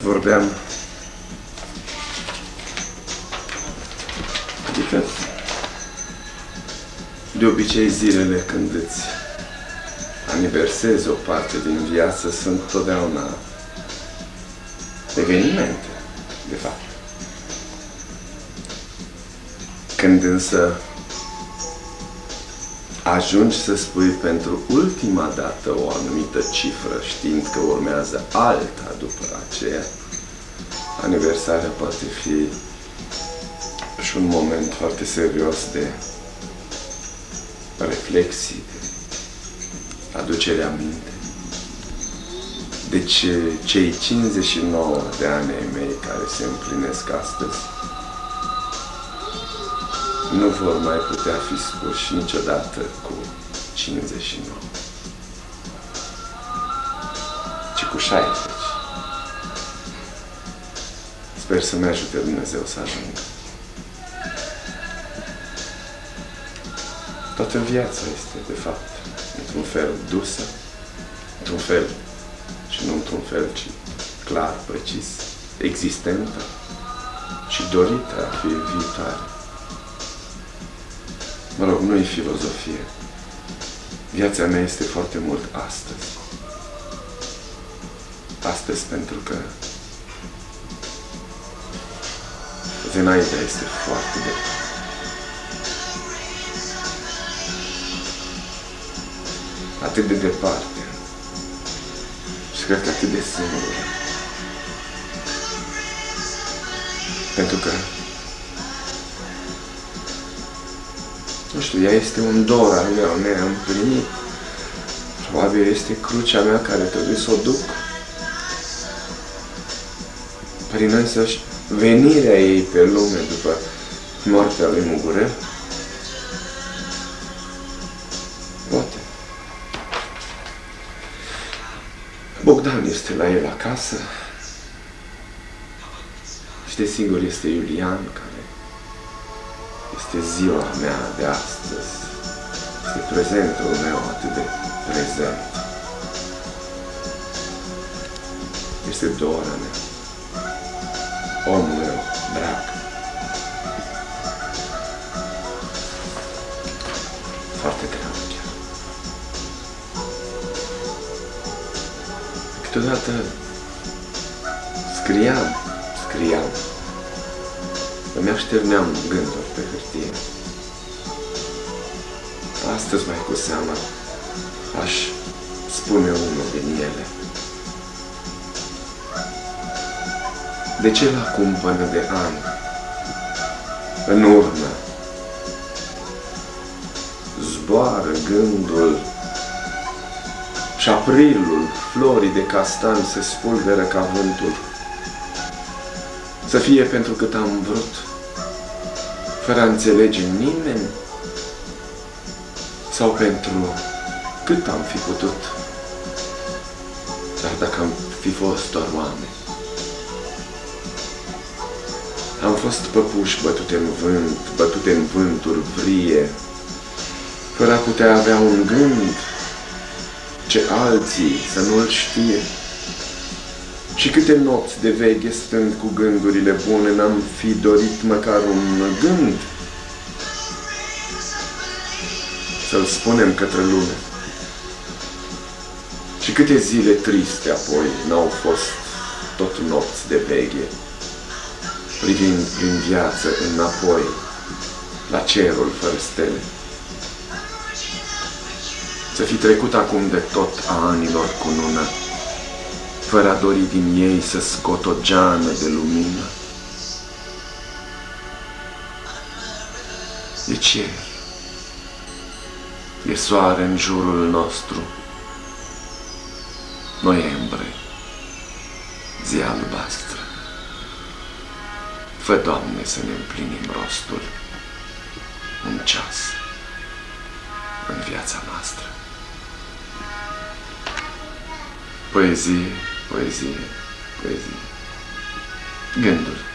Vorbeam, adică de obicei zilele când îți aniversezi o parte din viață sunt totdeauna evenimente, de fapt. Când însă ajungi să spui pentru ultima dată o anumită cifră, știind că urmează alta după aceea, aniversarea poate fi și un moment foarte serios de reflexii, de aducere aminte. Deci cei 59 de ani ai mei care se împlinesc astăzi nu vor mai putea fi spuși niciodată cu 59, ci cu 60. Sper să-mi ajute Dumnezeu să ajung. Toată viața este, de fapt, într-un fel dusă, într-un fel și nu într-un fel, ci clar, precis, existentă și dorită a fi viitoare. Mă rog, nu e filozofie. Viața mea este foarte mult astăzi. Astăzi pentru că Zenaida este foarte departe. Atât de departe. Și cred că atât de singură. Pentru că nu știu, ea este un dor al meu neîmplinit. Probabil este crucea mea care trebuie să o duc. Prin însăși venirea ei pe lume după moartea lui Mugurel. Poate. Bogdan este la el acasă. Și desigur este Iulian, care este ziua mea de astăzi. Este prezentul meu atât de prezent. Este Dora mea. Omul meu drag. Foarte drag chiar. Câteodată scriam. Îmi așterneam gânduri pe hârtie. Astăzi, mai cu seamă, aș spune unul din ele. De ce la cumpănă de ani, în urmă, zboară gândul și aprilul florii de castan se spulberă ca vântul? Să fie pentru cât am vrut, fără a înțelege nimeni? Sau pentru cât am fi putut, dar dacă am fi fost doar oameni? Am fost păpuși bătute în vânt, bătute în vânturi vrie, fără a putea avea un gând ce alții să nu-l știe. Și câte nopți de veche, stând cu gândurile bune, n-am fi dorit măcar un gând să-l spunem către lume. Și câte zile triste apoi n-au fost tot nopți de veche, privind prin viață înapoi la cerul fără stele. Să fi trecut acum de tot a anilor cu lună, fără a dori din ei să scot o geană de lumină. E cer, e soare în jurul nostru, noiembrie, zi albastră. Fă, Doamne, să ne împlinim rostul un ceas în viața noastră. Poezie, poezie, poezie. Gânduri.